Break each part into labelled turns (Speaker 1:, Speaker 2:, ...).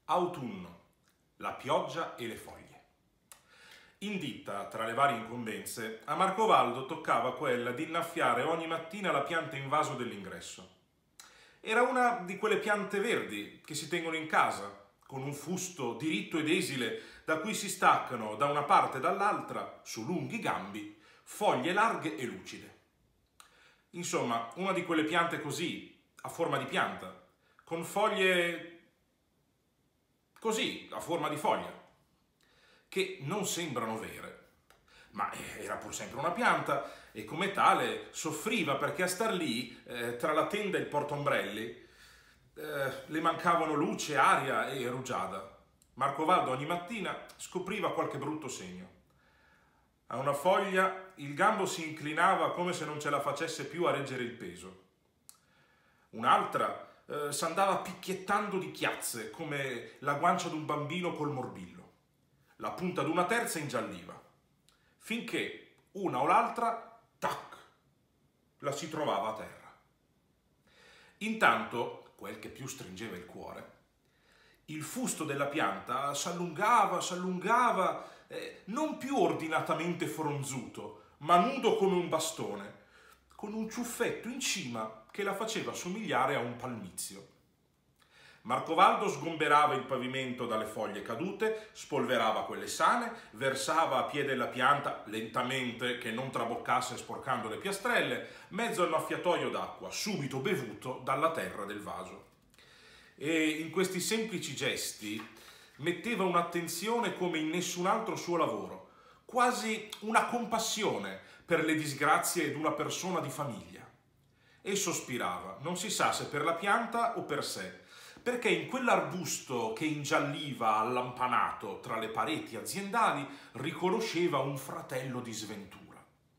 Speaker 1: Autunno, la pioggia e le foglie. In ditta, tra le varie incombenze, a Marcovaldo toccava quella di innaffiare ogni mattina la pianta in vaso dell'ingresso. Era una di quelle piante verdi che si tengono in casa, con un fusto diritto ed esile da cui si staccano da una parte e dall'altra, su lunghi gambi, foglie larghe e lucide. Insomma, una di quelle piante così, a forma di pianta, con foglie così, a forma di foglia, che non sembrano vere, ma era pur sempre una pianta e come tale soffriva perché a star lì, tra la tenda e il portombrelli, le mancavano luce, aria e rugiada. Marcovaldo ogni mattina scopriva qualche brutto segno. A una foglia il gambo si inclinava come se non ce la facesse più a reggere il peso. Un'altra s'andava picchiettando di chiazze come la guancia d'un bambino col morbillo. La punta d'una terza ingialliva, finché una o l'altra, tac, la si trovava a terra. Intanto, quel che più stringeva il cuore, il fusto della pianta s'allungava, non più ordinatamente fronzuto, ma nudo come un bastone, con un ciuffetto in cima che la faceva somigliare a un palmizio. Marcovaldo sgomberava il pavimento dalle foglie cadute, spolverava quelle sane, versava a piede della pianta, lentamente, che non traboccasse sporcando le piastrelle, mezzo annaffiatoio d'acqua, subito bevuto dalla terra del vaso. E in questi semplici gesti metteva un'attenzione come in nessun altro suo lavoro, quasi una compassione per le disgrazie d'una persona di famiglia. E sospirava, non si sa se per la pianta o per sé, perché in quell'arbusto che ingialliva allampanato tra le pareti aziendali riconosceva un fratello di sventura.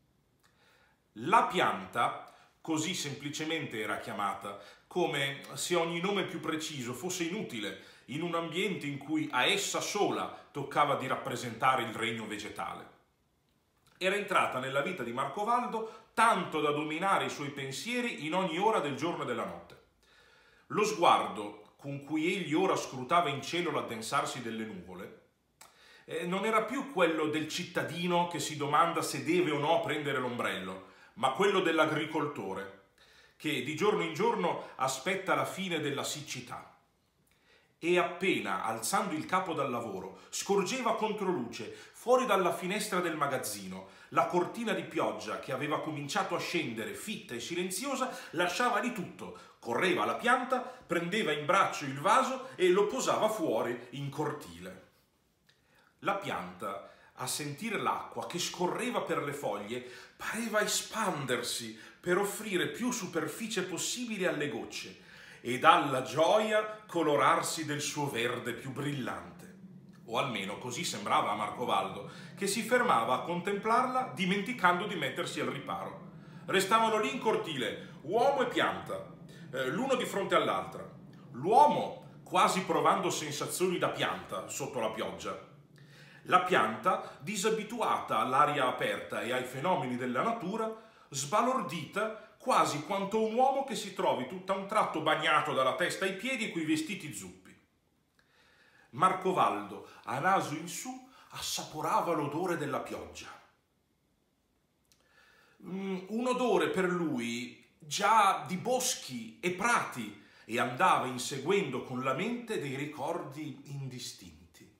Speaker 1: La pianta, così semplicemente era chiamata, come se ogni nome più preciso fosse inutile in un ambiente in cui a essa sola toccava di rappresentare il regno vegetale. Era entrata nella vita di Marcovaldo tanto da dominare i suoi pensieri in ogni ora del giorno e della notte. Lo sguardo con cui egli ora scrutava in cielo l'addensarsi delle nuvole, non era più quello del cittadino che si domanda se deve o no prendere l'ombrello, ma quello dell'agricoltore, che di giorno in giorno aspetta la fine della siccità. E appena, alzando il capo dal lavoro, scorgeva controluce, fuori dalla finestra del magazzino, la cortina di pioggia che aveva cominciato a scendere fitta e silenziosa, lasciava di tutto, correva alla pianta, prendeva in braccio il vaso e lo posava fuori in cortile. La pianta, a sentire l'acqua che scorreva per le foglie, pareva espandersi per offrire più superficie possibile alle gocce e dalla gioia colorarsi del suo verde più brillante. O almeno così sembrava a Marcovaldo, che si fermava a contemplarla dimenticando di mettersi al riparo. Restavano lì in cortile, uomo e pianta, l'uno di fronte all'altra. L'uomo quasi provando sensazioni da pianta sotto la pioggia. La pianta, disabituata all'aria aperta e ai fenomeni della natura, sbalordita quasi quanto un uomo che si trovi tutto a un tratto bagnato dalla testa ai piedi coi vestiti zuppi. Marcovaldo, a naso in su, assaporava l'odore della pioggia. Un odore per lui già di boschi e prati e andava inseguendo con la mente dei ricordi indistinti.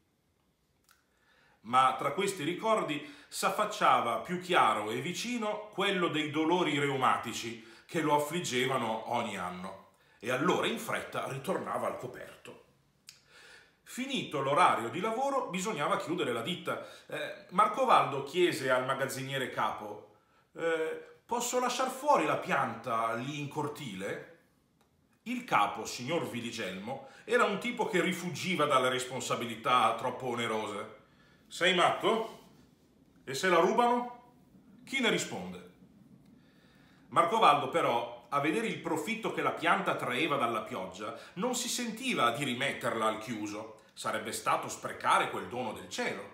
Speaker 1: Ma tra questi ricordi s'affacciava più chiaro e vicino quello dei dolori reumatici che lo affliggevano ogni anno e allora in fretta ritornava al coperto. Finito l'orario di lavoro bisognava chiudere la ditta. Marcovaldo chiese al magazziniere capo: posso lasciar fuori la pianta lì in cortile? Il capo, signor Viligelmo, era un tipo che rifuggiva dalle responsabilità troppo onerose. Sei matto? E se la rubano? Chi ne risponde? Marcovaldo però, a vedere il profitto che la pianta traeva dalla pioggia, non si sentiva di rimetterla al chiuso. Sarebbe stato sprecare quel dono del cielo.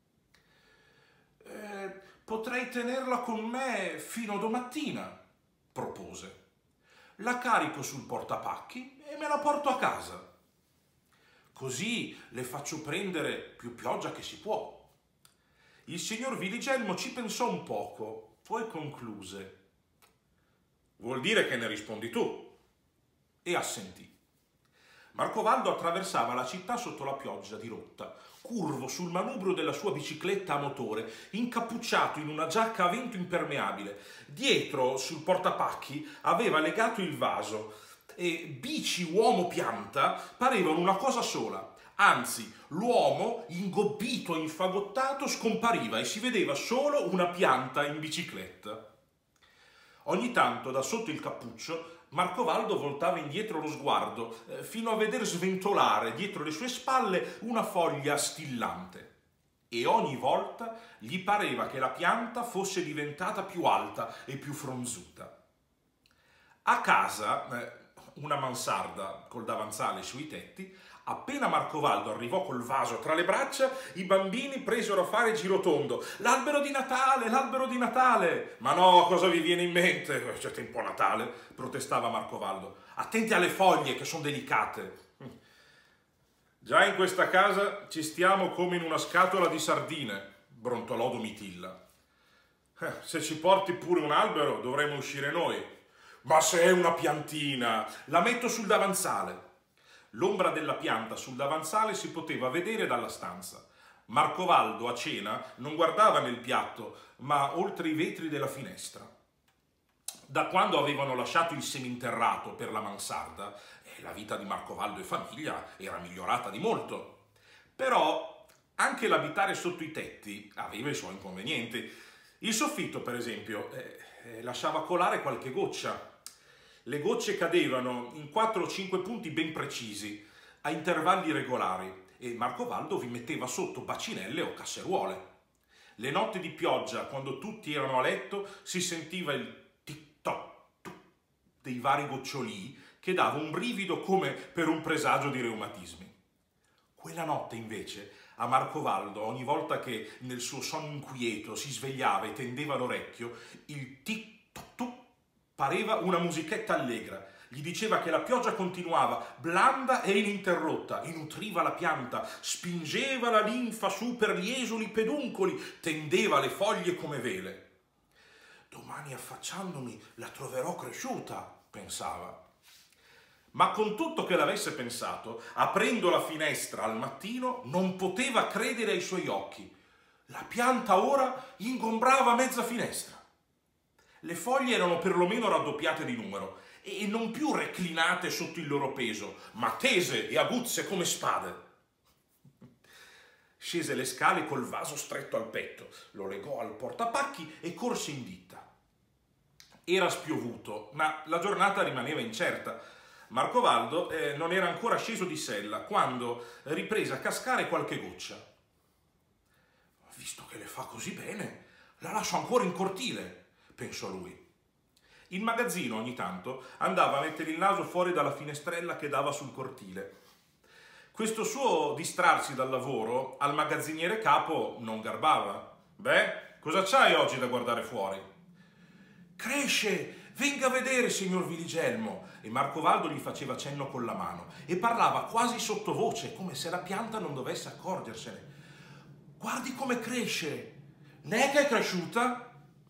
Speaker 1: Potrei tenerla con me fino a domattina, propose. La carico sul portapacchi e me la porto a casa. così le faccio prendere più pioggia che si può. Il signor Viligelmo ci pensò un poco, poi concluse: vuol dire che ne rispondi tu? E assentì. Marcovaldo attraversava la città sotto la pioggia dirotta, curvo sul manubrio della sua bicicletta a motore, incappucciato in una giacca a vento impermeabile. Dietro, sul portapacchi, aveva legato il vaso e bici, uomo, pianta parevano una cosa sola. Anzi, l'uomo, ingobbito e infagottato, scompariva e si vedeva solo una pianta in bicicletta. Ogni tanto, da sotto il cappuccio, Marcovaldo voltava indietro lo sguardo, fino a veder sventolare dietro le sue spalle una foglia stillante. E ogni volta gli pareva che la pianta fosse diventata più alta e più fronzuta. A casa, una mansarda col davanzale sui tetti, appena Marcovaldo arrivò col vaso tra le braccia, i bambini presero a fare girotondo. L'albero di Natale, l'albero di Natale! Ma no, cosa vi viene in mente? C'è tempo a Natale, protestava Marcovaldo. Attenti alle foglie che sono delicate. Già in questa casa ci stiamo come in una scatola di sardine, brontolò Domitilla. Se ci porti pure un albero dovremo uscire noi. Ma se è una piantina, la metto sul davanzale. L'ombra della pianta sul davanzale si poteva vedere dalla stanza. Marcovaldo a cena non guardava nel piatto, ma oltre i vetri della finestra. Da quando avevano lasciato il seminterrato per la mansarda, la vita di Marcovaldo e famiglia era migliorata di molto. Però anche l'abitare sotto i tetti aveva i suoi inconvenienti. Il soffitto, per esempio, lasciava colare qualche goccia. Le gocce cadevano in 4 o 5 punti ben precisi, a intervalli regolari, e Marcovaldo vi metteva sotto bacinelle o casseruole. Le notti di pioggia, quando tutti erano a letto, si sentiva il tic-toc dei vari gocciolii che dava un brivido come per un presagio di reumatismi. Quella notte, invece, a Marcovaldo, ogni volta che nel suo sonno inquieto si svegliava e tendeva l'orecchio, il tic-toc pareva una musichetta allegra. Gli diceva che la pioggia continuava, blanda e ininterrotta, e nutriva la pianta, spingeva la linfa su per gli esuli peduncoli, tendeva le foglie come vele. Domani affacciandomi la troverò cresciuta, pensava. Ma con tutto che l'avesse pensato, aprendo la finestra al mattino, non poteva credere ai suoi occhi. La pianta ora ingombrava mezza finestra. Le foglie erano perlomeno raddoppiate di numero e non più reclinate sotto il loro peso, ma tese e aguzze come spade. Scese le scale col vaso stretto al petto, lo legò al portapacchi e corse in ditta. Era spiovuto, ma la giornata rimaneva incerta. Marcovaldo non era ancora sceso di sella quando riprese a cascare qualche goccia. Visto che le fa così bene, la lascio ancora in cortile, pensò lui. Il magazzino ogni tanto andava a mettere il naso fuori dalla finestrella che dava sul cortile. Questo suo distrarsi dal lavoro al magazziniere capo non garbava. Beh, cosa c'hai oggi da guardare fuori? Cresce! Venga a vedere, signor Viligelmo! E Marcovaldo gli faceva cenno con la mano e parlava quasi sottovoce, come se la pianta non dovesse accorgersene. Guardi come cresce! Ne è che è cresciuta?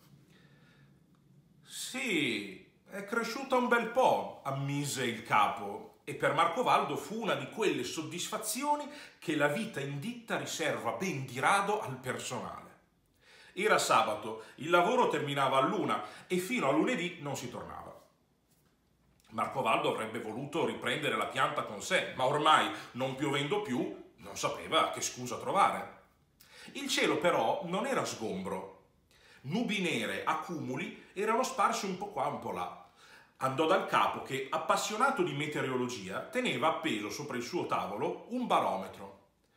Speaker 1: Sì, è cresciuta un bel po', ammise il capo, e per Marcovaldo fu una di quelle soddisfazioni che la vita in ditta riserva ben di rado al personale. Era sabato, il lavoro terminava all'1 e fino a lunedì non si tornava. Marcovaldo avrebbe voluto riprendere la pianta con sé, ma ormai, non piovendo più, non sapeva che scusa trovare. Il cielo però non era sgombro. Nubi nere a cumuli erano sparse un po' qua, un po' là. Andò dal capo che, appassionato di meteorologia, teneva appeso sopra il suo tavolo un barometro.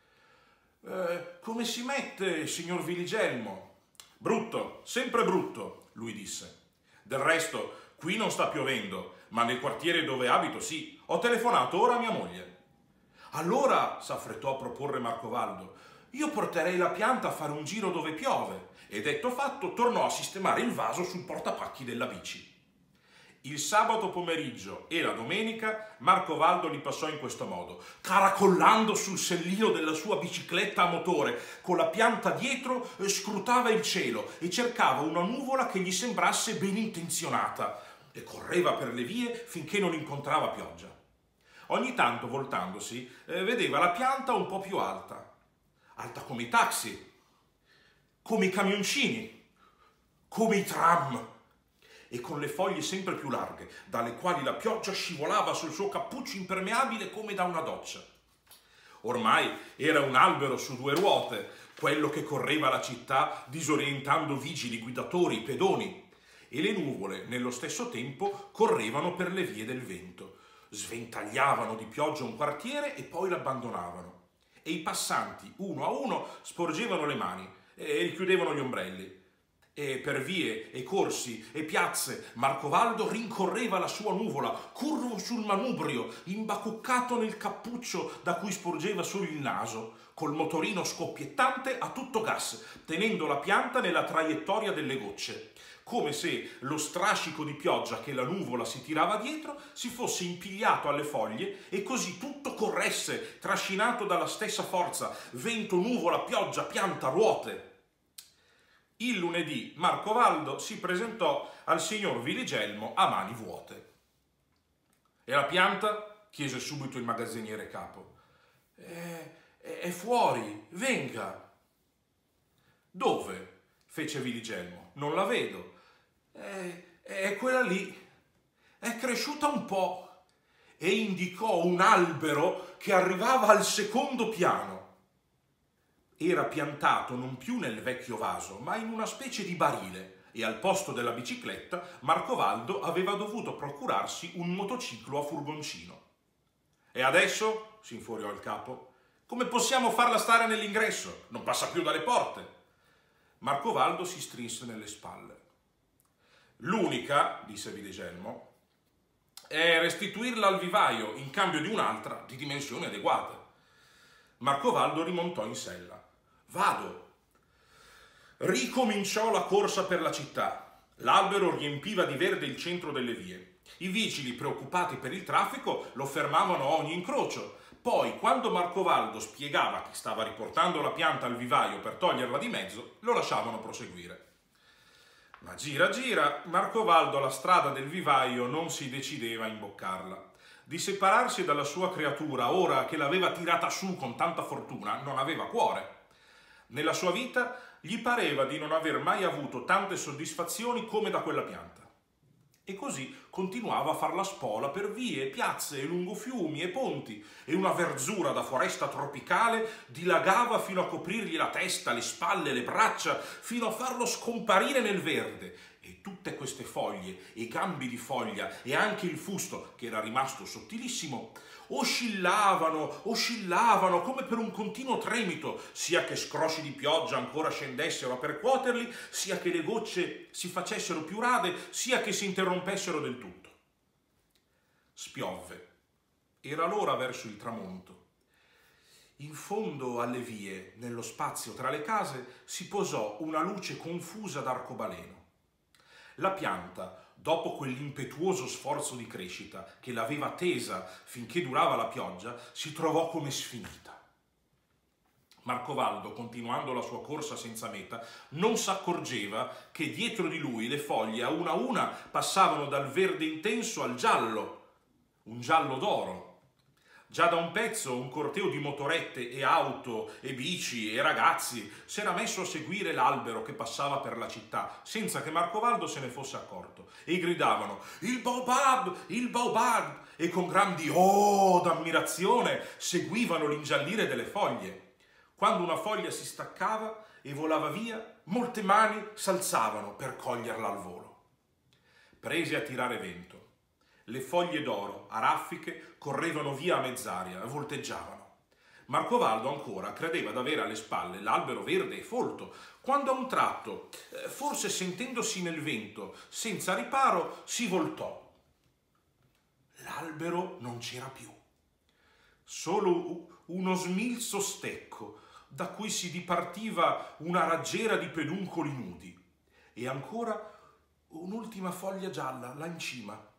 Speaker 1: Come si mette, signor Viligelmo? Brutto, sempre brutto, lui disse. Del resto, qui non sta piovendo, ma nel quartiere dove abito sì. Ho telefonato ora a mia moglie. Allora, s'affrettò a proporre Marcovaldo, io porterei la pianta a fare un giro dove piove. E detto fatto, tornò a sistemare il vaso sul portapacchi della bici. Il sabato pomeriggio e la domenica Marcovaldo li passò in questo modo, caracollando sul sellino della sua bicicletta a motore, con la pianta dietro scrutava il cielo e cercava una nuvola che gli sembrasse ben intenzionata e correva per le vie finché non incontrava pioggia. Ogni tanto, voltandosi, vedeva la pianta un po' più alta, alta come i taxi, come i camioncini, come i tram, e con le foglie sempre più larghe, dalle quali la pioggia scivolava sul suo cappuccio impermeabile come da una doccia. Ormai era un albero su due ruote, quello che correva la città disorientando vigili, guidatori, pedoni, e le nuvole, nello stesso tempo, correvano per le vie del vento, sventagliavano di pioggia un quartiere e poi l'abbandonavano. E i passanti, uno a uno, sporgevano le mani e richiudevano gli ombrelli. E per vie e corsi e piazze Marcovaldo rincorreva la sua nuvola, curvo sul manubrio, imbacuccato nel cappuccio da cui sporgeva solo il naso, col motorino scoppiettante a tutto gas, tenendo la pianta nella traiettoria delle gocce, come se lo strascico di pioggia che la nuvola si tirava dietro si fosse impigliato alle foglie e così tutto corresse, trascinato dalla stessa forza, vento, nuvola, pioggia, pianta, ruote. Il lunedì Marcovaldo si presentò al signor Viligelmo a mani vuote. «E la pianta?» chiese subito il magazziniere capo. È fuori, venga». «Dove?» fece Viligelmo. «Non la vedo». È quella lì, è cresciuta un po'», e indicò un albero che arrivava al secondo piano. Era piantato non più nel vecchio vaso, ma in una specie di barile, e al posto della bicicletta Marcovaldo aveva dovuto procurarsi un motociclo a furgoncino. «E adesso?» si infuriò il capo. «Come possiamo farla stare nell'ingresso? Non passa più dalle porte». Marcovaldo si strinse nelle spalle. «L'unica», disse Viligelmo, «è restituirla al vivaio in cambio di un'altra di dimensioni adeguate». Marcovaldo rimontò in sella. «Vado». Ricominciò la corsa per la città. L'albero riempiva di verde il centro delle vie. I vigili, preoccupati per il traffico, lo fermavano a ogni incrocio. Poi, quando Marcovaldo spiegava che stava riportando la pianta al vivaio per toglierla di mezzo, lo lasciavano proseguire. Ma gira gira, Marcovaldo la strada del vivaio non si decideva a imboccarla. Di separarsi dalla sua creatura, ora che l'aveva tirata su con tanta fortuna, non aveva cuore. Nella sua vita gli pareva di non aver mai avuto tante soddisfazioni come da quella pianta. E così continuava a far la spola per vie, piazze e lungo fiumi e ponti, e una verzura da foresta tropicale dilagava fino a coprirgli la testa, le spalle, le braccia, fino a farlo scomparire nel verde. E tutte queste foglie e gambi di foglia e anche il fusto, che era rimasto sottilissimo, oscillavano come per un continuo tremito, sia che scrosci di pioggia ancora scendessero a percuoterli, sia che le gocce si facessero più rade, sia che si interrompessero del tutto. Spiovve. Era l'ora verso il tramonto. In fondo alle vie, nello spazio tra le case, si posò una luce confusa d'arcobaleno. La pianta, dopo quell'impetuoso sforzo di crescita che l'aveva tesa finché durava la pioggia, si trovò come sfinita. Marcovaldo, continuando la sua corsa senza meta, non s'accorgeva che dietro di lui le foglie a una passavano dal verde intenso al giallo, un giallo d'oro. Già da un pezzo un corteo di motorette e auto e bici e ragazzi s'era messo a seguire l'albero che passava per la città, senza che Marcovaldo se ne fosse accorto, e gridavano il baobab, e con grandi oh d'ammirazione seguivano l'ingiallire delle foglie. Quando una foglia si staccava e volava via, molte mani s'alzavano per coglierla al volo. Prese a tirare vento. Le foglie d'oro, a raffiche, correvano via a mezz'aria e volteggiavano. Marcovaldo ancora credeva d'avere alle spalle l'albero verde e folto, quando a un tratto, forse sentendosi nel vento, senza riparo, si voltò. L'albero non c'era più. Solo uno smilzo stecco, da cui si dipartiva una raggiera di peduncoli nudi, e ancora un'ultima foglia gialla là in cima,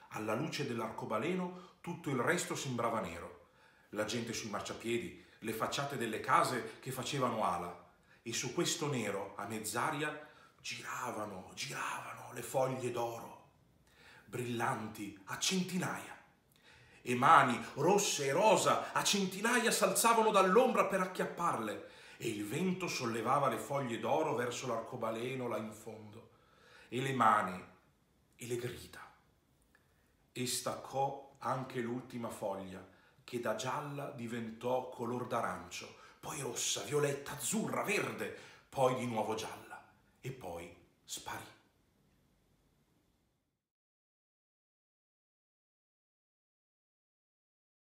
Speaker 1: Alla luce dell'arcobaleno tutto il resto sembrava nero. La gente sui marciapiedi, le facciate delle case che facevano ala, e su questo nero, a mezz'aria, giravano le foglie d'oro, brillanti a centinaia. E mani rosse e rosa a centinaia s'alzavano dall'ombra per acchiapparle, e il vento sollevava le foglie d'oro verso l'arcobaleno là in fondo, e le mani e le grida. E staccò anche l'ultima foglia, che da gialla diventò color d'arancio, poi rossa, violetta, azzurra, verde, poi di nuovo gialla, e poi sparì.